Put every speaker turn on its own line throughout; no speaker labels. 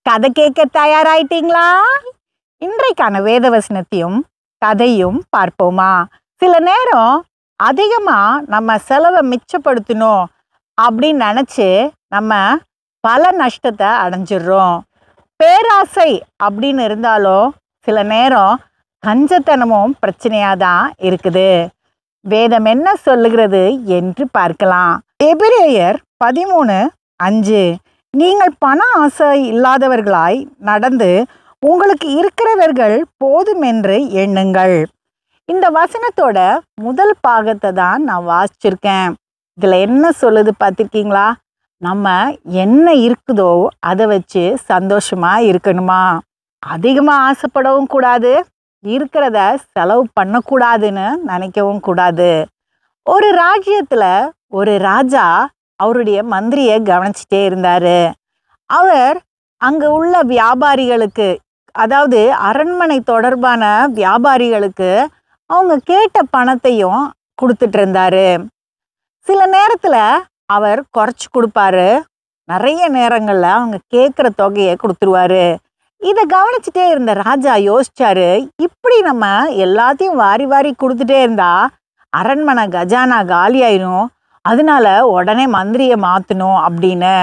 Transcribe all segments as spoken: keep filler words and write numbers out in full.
கதை கேட்க தயாராயிட்டீங்களா? இன்றைக்கான வேத வசனத்தையும் கதையும் பார்ப்போமா? சில நேரம் அதிகமா நம்ம செலவை மிச்சப்படுத்தணும் அப்படின்னு நினைச்சு நம்ம பல நஷ்டத்தை அடைஞ்சிடுறோம். பேராசை அப்படின்னு இருந்தாலும் சில நேரம் கஞ்சத்தனமும் பிரச்சனையா தான் இருக்குது. வேதம் என்ன சொல்லுகிறது என்று பார்க்கலாம். எபிரேயர் பதிமூணு அஞ்சு. நீங்கள் பண ஆசை இல்லாதவர்களாய் நடந்து உங்களுக்கு இருக்கிறவர்கள் போதும் என்று எண்ணுங்கள். இந்த வசனத்தோட முதல் பாகத்தை தான் நான் வாசிச்சிருக்கேன். இதில் என்ன சொல்லுது பார்த்துருக்கீங்களா? நம்ம என்ன இருக்குதோ அதை வச்சு சந்தோஷமா இருக்கணுமா, அதிகமாக ஆசைப்படவும் கூடாது, இருக்கிறத செலவு பண்ணக்கூடாதுன்னு நினைக்கவும் கூடாது. ஒரு ராஜ்யத்தில் ஒரு ராஜா அவருடைய மந்திரியை கவனிச்சிட்டே இருந்தாரு. அவர் அங்கே உள்ள வியாபாரிகளுக்கு, அதாவது அரண்மனை தொடர்பான வியாபாரிகளுக்கு அவங்க கேட்ட பணத்தையும் கொடுத்துட்டு இருந்தாரு. சில நேரத்தில் அவர் குறைச்சி கொடுப்பாரு, நிறைய நேரங்களில் அவங்க கேட்குற தொகையை கொடுத்துருவாரு. இதை கவனிச்சுட்டே இருந்த ராஜா யோசிச்சாரு, இப்படி நம்ம எல்லாத்தையும் வாரி வாரி கொடுத்துட்டே இருந்தா அரண்மனை கஜானா காலியாயிரும், அதனால உடனே மந்திரியை மாற்றணும் அப்படின்னு.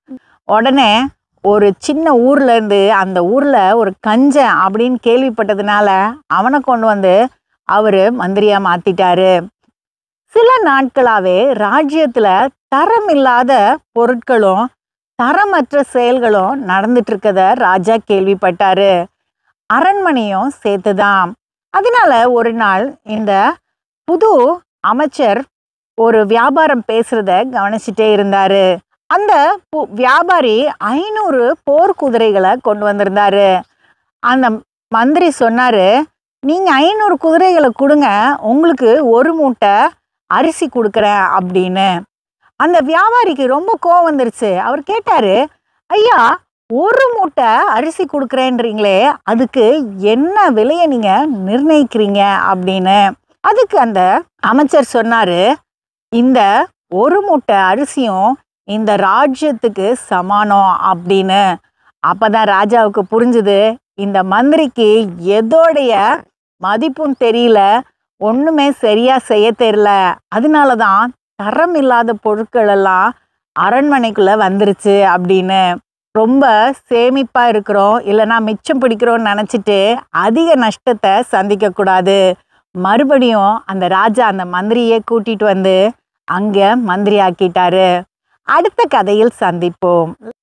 உடனே ஒரு சின்ன ஊர்ல இருந்து அந்த ஊர்ல ஒரு கஞ்சன் அப்படின்னு கேள்விப்பட்டதுனால அவனை கொண்டு வந்து அவரு மந்திரியா மாத்திட்டாரு. சில நாட்களாவே ராஜ்யத்துல தரம் இல்லாத பொருட்களும் தரமற்ற செயல்களும் நடந்துட்டு இருக்கத ராஜா கேள்விப்பட்டாரு. அரண்மனையும் சேர்த்துதான். அதனால ஒரு நாள் இந்த புது அமைச்சர் ஒரு வியாபாரம் பேசுறத கவனிச்சுட்டே இருந்தாரு. அந்த வியாபாரி ஐநூறு போர் குதிரைகளை கொண்டு வந்திருந்தாரு. அந்த மந்திரி சொன்னாரு, நீங்க ஐநூறு குதிரைகளை கொடுங்க, உங்களுக்கு ஒரு மூட்டை அரிசி கொடுக்குறேன் அப்படின்னு. அந்த வியாபாரிக்கு ரொம்ப கோவம் வந்துருச்சு. அவர் கேட்டாரு, ஐயா, ஒரு மூட்டை அரிசி கொடுக்குறேன்றீங்களே, அதுக்கு என்ன விலையை நீங்க நிர்ணயிக்கிறீங்க அப்படின்னு. அதுக்கு அந்த அமைச்சர் சொன்னாரு, இந்த ஒரு மூட்டை அரிசியும் இந்த ராஜ்யத்துக்கு சமானம் அப்படின்னு. அப்பதான் ராஜாவுக்கு புரிஞ்சுது, இந்த மந்திரிக்கு எதோடைய மதிப்பும் தெரியல, ஒண்ணுமே சரியா செய்ய தெரியல, அதனாலதான் தரம் இல்லாத பொருட்கள் எல்லாம் அரண்மனைக்குள்ள வந்துருச்சு அப்படின்னு. ரொம்ப சேமிப்பா இருக்கிறோம், இல்லைன்னா மிச்சம் பிடிக்கிறோம்னு நினைச்சிட்டு அதிக நஷ்டத்தை சந்திக்க கூடாது. மறுபடியும் அந்த ராஜா அந்த மந்திரியை கூட்டிட்டு வந்து அங்க மந்திரி ஆக்கிட்டாரு. அடுத்த கதையில் சந்திப்போம்.